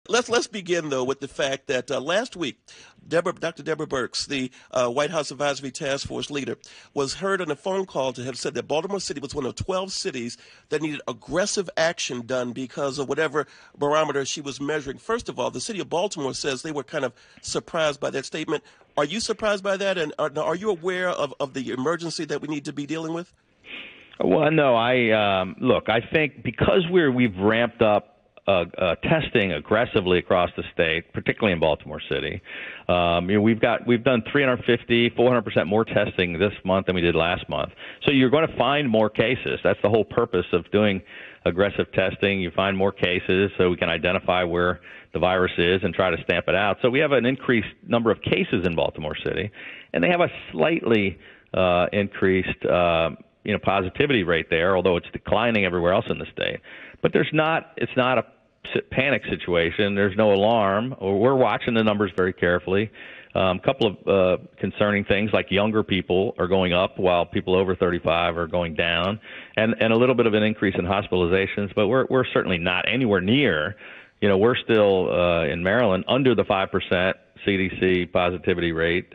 Let's begin though with the fact that last week, Dr. Deborah Birx, the White House Advisory Task Force leader, was heard on a phone call to have said that Baltimore City was one of 12 cities that needed aggressive action done because of whatever barometer she was measuring. First of all, the city of Baltimore says they were kind of surprised by that statement. Are you surprised by that? And are you aware of the emergency that we need to be dealing with? Well, no. Look, I think because we've ramped up testing aggressively across the state, particularly in Baltimore City. We've done 350, 400% more testing this month than we did last month. So you're going to find more cases. That's the whole purpose of doing aggressive testing. You find more cases so we can identify where the virus is and try to stamp it out. So we have an increased number of cases in Baltimore City, and they have a slightly increased positivity rate there, although it's declining everywhere else in the state. But it's not a panic situation. There's no alarm. We're watching the numbers very carefully. A couple of concerning things, like younger people are going up while people over 35 are going down, and a little bit of an increase in hospitalizations. But we're certainly not anywhere near. We're still in Maryland under the 5% CDC positivity rate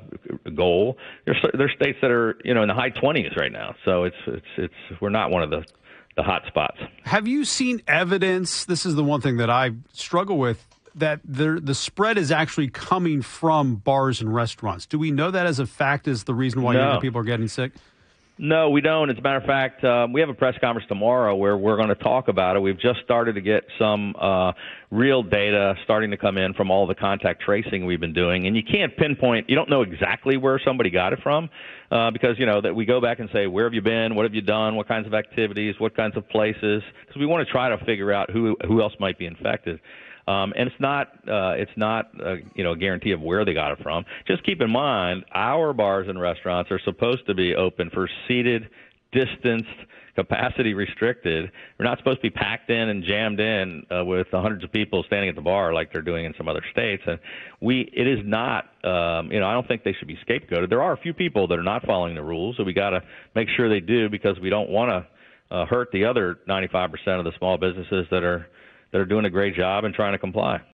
goal. There's states that are in the high 20s right now. So we're not one of the hot spots. Have you seen evidence? This is the one thing that I struggle with, that the spread is actually coming from bars and restaurants. Do we know that as a fact is the reason why younger people are getting sick? No, we don't. As a matter of fact, we have a press conference tomorrow where we're going to talk about it. We've just started to get some real data starting to come in from all the contact tracing we've been doing. And you can't pinpoint, you don't know exactly where somebody got it from because, that we go back and say, where have you been? What have you done? What kinds of activities? What kinds of places? Because we want to try to figure out who else might be infected. And it's not a guarantee of where they got it from. Just keep in mind, our bars and restaurants are supposed to be open for seated, distanced, capacity restricted. We're not supposed to be packed in and jammed in with hundreds of people standing at the bar like they're doing in some other states. And it is not, I don't think they should be scapegoated. There are a few people that are not following the rules, so we got to make sure they do, because we don't want to hurt the other 95% of the small businesses that are doing a great job and trying to comply.